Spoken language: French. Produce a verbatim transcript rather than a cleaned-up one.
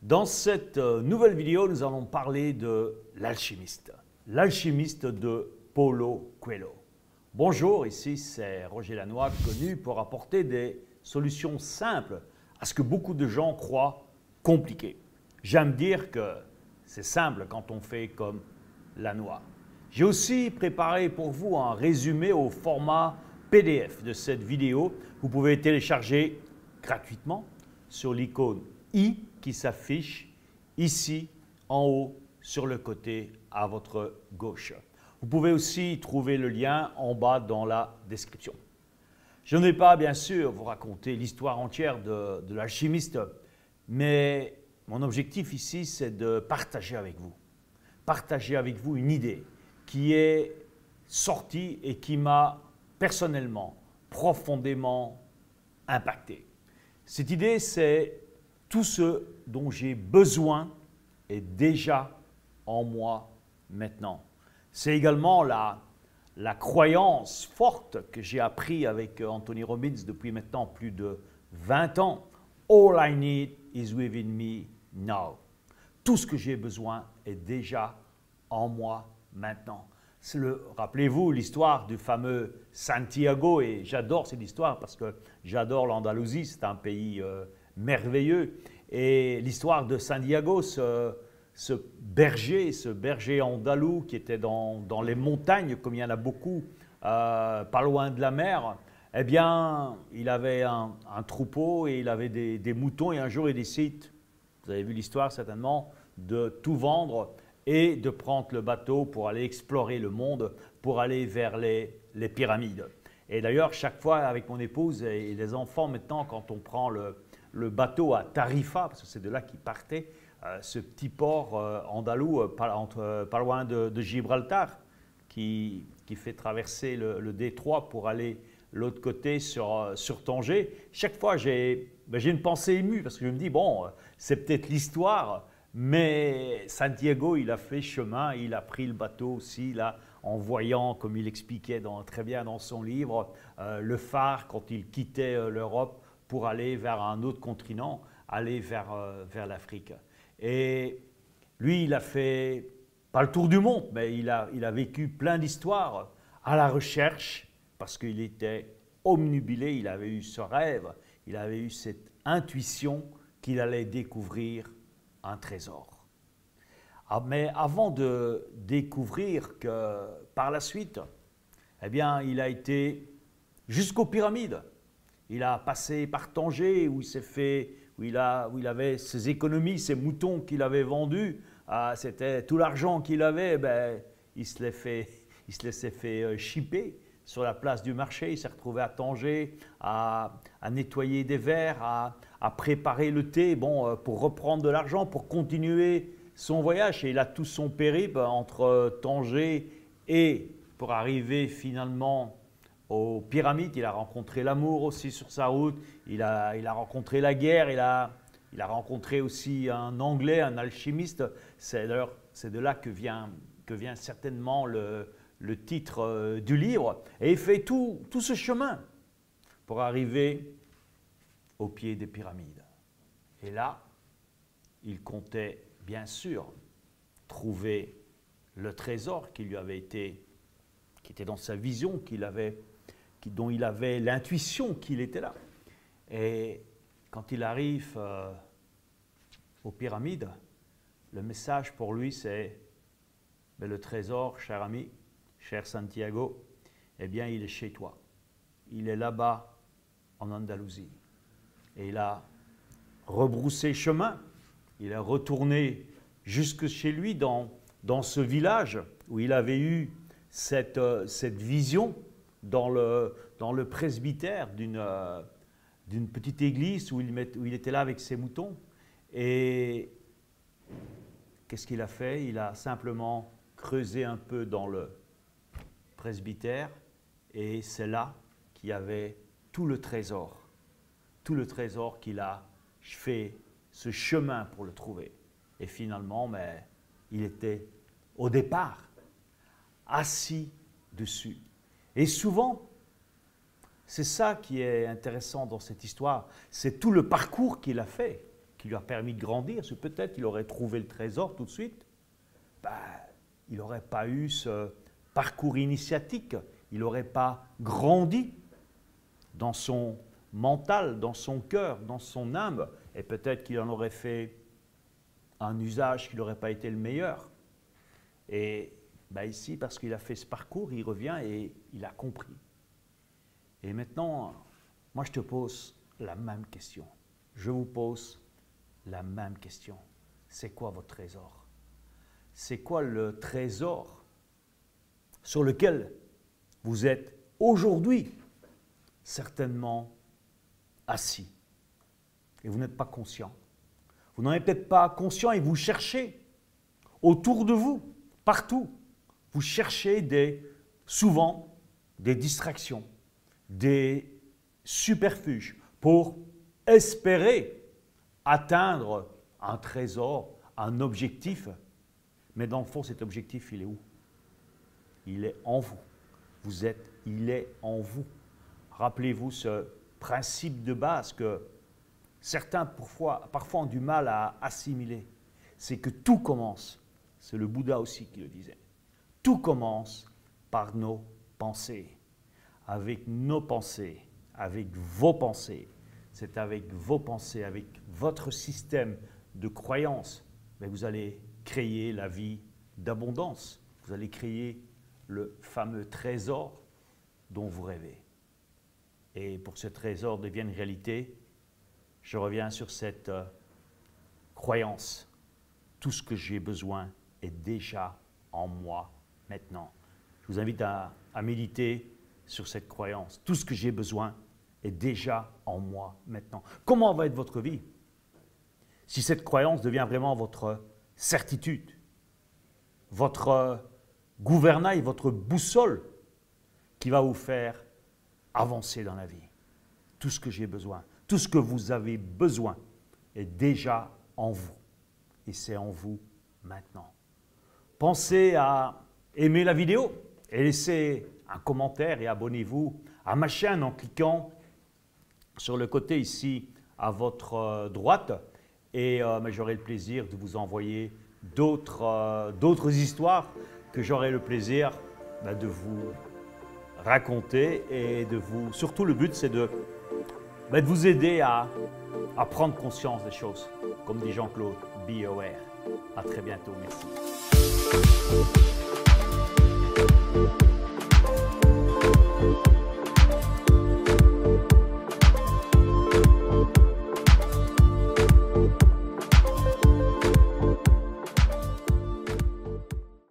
Dans cette nouvelle vidéo, nous allons parler de l'alchimiste, l'alchimiste de Paulo Coelho. Bonjour, ici c'est Roger Lannoy, connu pour apporter des solutions simples à ce que beaucoup de gens croient compliqué. J'aime dire que c'est simple quand on fait comme Lannoy. J'ai aussi préparé pour vous un résumé au format P D F de cette vidéo. Vous pouvez télécharger gratuitement sur l'icône i qui s'affiche ici en haut sur le côté à votre gauche. Vous pouvez aussi trouver le lien en bas dans la description. Je ne vais pas bien sûr vous raconter l'histoire entière de, de l'alchimiste, mais mon objectif ici c'est de partager avec vous, partager avec vous une idée qui est sortie et qui m'a personnellement profondément impacté. Cette idée c'est tout ce dont j'ai besoin est déjà en moi maintenant. C'est également la, la croyance forte que j'ai appris avec Anthony Robbins depuis maintenant plus de vingt ans. All I need is within me now. Tout ce que j'ai besoin est déjà en moi maintenant. Rappelez-vous l'histoire du fameux Santiago, et j'adore cette histoire parce que j'adore l'Andalousie, c'est un pays euh, merveilleux. Et l'histoire de Santiago, ce, ce berger, ce berger andalou qui était dans, dans les montagnes, comme il y en a beaucoup, euh, pas loin de la mer, eh bien, il avait un, un troupeau et il avait des, des moutons, et un jour il décide, vous avez vu l'histoire certainement, de tout vendre et de prendre le bateau pour aller explorer le monde, pour aller vers les, les pyramides. Et d'ailleurs, chaque fois avec mon épouse et les enfants maintenant, quand on prend le, le bateau à Tarifa, parce que c'est de là qu'il partait, euh, ce petit port euh, andalou, euh, pas, entre, euh, pas loin de, de Gibraltar, qui, qui fait traverser le, le détroit pour aller l'autre côté sur, euh, sur Tanger. Chaque fois, j'ai ben, j'ai une pensée émue, parce que je me dis, bon, euh, c'est peut-être l'histoire, mais Santiago, il a fait chemin, il a pris le bateau aussi, là, en voyant, comme il expliquait dans, très bien dans son livre, euh, le phare quand il quittait euh, l'Europe pour aller vers un autre continent, aller vers, euh, vers l'Afrique. Et lui, il a fait, pas le tour du monde, mais il a, il a vécu plein d'histoires à la recherche, parce qu'il était omnubilé, il avait eu ce rêve, il avait eu cette intuition qu'il allait découvrir un trésor. Ah, mais avant de découvrir que par la suite, eh bien, il a été jusqu'aux pyramides. Il a passé par Tanger où il s'est fait, où il, a, où il avait ses économies, ses moutons qu'il avait vendus. Ah, c'était tout l'argent qu'il avait, ben, il se l'est fait, il se laissait fait euh, shipper sur la place du marché. Il s'est retrouvé à Tanger, à, à nettoyer des verres, à, à préparer le thé, bon, euh, pour reprendre de l'argent, pour continuer son voyage. Et il a tout son périple entre Tanger et pour arriver finalement aux pyramides. Il a rencontré l'amour aussi sur sa route, il a, il a rencontré la guerre, il a, il a rencontré aussi un Anglais, un alchimiste. C'est de là que vient, que vient certainement le, le titre euh, du livre. Et il fait tout, tout ce chemin pour arriver au pied des pyramides. Et là, il comptait bien sûr trouver le trésor qui lui avait été, qui était dans sa vision, qu'il avait, qui, dont il avait l'intuition qu'il était là. Et quand il arrive euh, aux pyramides, le message pour lui c'est « le trésor, cher ami, cher Santiago, eh bien il est chez toi. Il est là-bas en Andalousie. » Et il a rebroussé chemin, il est retourné jusque chez lui dans, dans ce village où il avait eu cette, euh, cette vision dans le, dans le presbytère d'une euh, d'une petite église où il, met, où il était là avec ses moutons. Et qu'est-ce qu'il a fait? Il a simplement creusé un peu dans le presbytère et c'est là qu'il y avait tout le trésor. Tout le trésor qu'il a fait ce chemin pour le trouver. Et finalement, mais, il était au départ assis dessus. Et souvent, c'est ça qui est intéressant dans cette histoire, c'est tout le parcours qu'il a fait, qui lui a permis de grandir, c'est peut-être qu'il aurait trouvé le trésor tout de suite, ben, il n'aurait pas eu ce parcours initiatique, il n'aurait pas grandi dans son mental, dans son cœur, dans son âme, et peut-être qu'il en aurait fait un usage qui n'aurait pas été le meilleur. Et ben ici, parce qu'il a fait ce parcours, il revient et il a compris. Et maintenant, moi je te pose la même question. Je vous pose la même question. C'est quoi votre trésor? C'est quoi le trésor sur lequel vous êtes aujourd'hui certainement assis? Et vous n'êtes pas conscient. Vous n'en êtes peut-être pas conscient et vous cherchez autour de vous, partout. Vous cherchez des, souvent des distractions, des superfuges pour espérer atteindre un trésor, un objectif. Mais dans le fond, cet objectif, il est où? Il est en vous. Vous êtes, il est en vous. Rappelez-vous ce principe de base que certains parfois, parfois ont du mal à assimiler. C'est que tout commence, c'est le Bouddha aussi qui le disait, tout commence par nos pensées. Avec nos pensées, avec vos pensées, c'est avec vos pensées, avec votre système de croyances, mais vous allez créer la vie d'abondance. Vous allez créer le fameux trésor dont vous rêvez. Et pour que ce trésor devienne réalité, je reviens sur cette euh, croyance. Tout ce que j'ai besoin est déjà en moi maintenant. Je vous invite à, à méditer sur cette croyance. Tout ce que j'ai besoin est déjà en moi maintenant. Comment va être votre vie si cette croyance devient vraiment votre certitude, votre euh, gouvernail, votre boussole qui va vous faire avancer dans la vie? Tout ce que j'ai besoin, tout ce que vous avez besoin est déjà en vous. Et c'est en vous maintenant. Pensez à aimer la vidéo et laissez un commentaire et abonnez-vous à ma chaîne en cliquant sur le côté ici à votre droite. Et euh, j'aurai le plaisir de vous envoyer d'autres euh, d'autres histoires que j'aurai le plaisir bah, de vous raconter et de vous... Surtout le but c'est de, bah, de vous aider à, à prendre conscience des choses. Comme dit Jean-Claude, be aware. À très bientôt, merci.